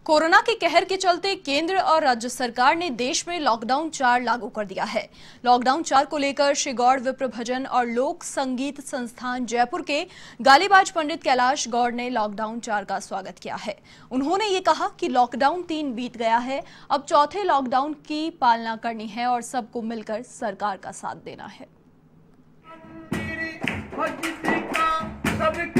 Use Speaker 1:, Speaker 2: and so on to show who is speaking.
Speaker 1: Corona के कहर के चलते केंद्र और राज्य सरकार ने देश में लॉकडाउन 4 लागू कर दिया है। लॉकडाउन 4 को लेकर श्री गौड़ विप्र भजन और लोक संगीत संस्थान जयपुर के गालीबाज पंडित कैलाश गौड़ ने लॉकडाउन 4 का स्वागत किया है। उन्होंने ये कहा कि लॉकडाउन 3 बीत गया है, अब चौथे लॉकडाउन की पालना करनी है और सबको मिलकर सरकार का साथ देना है।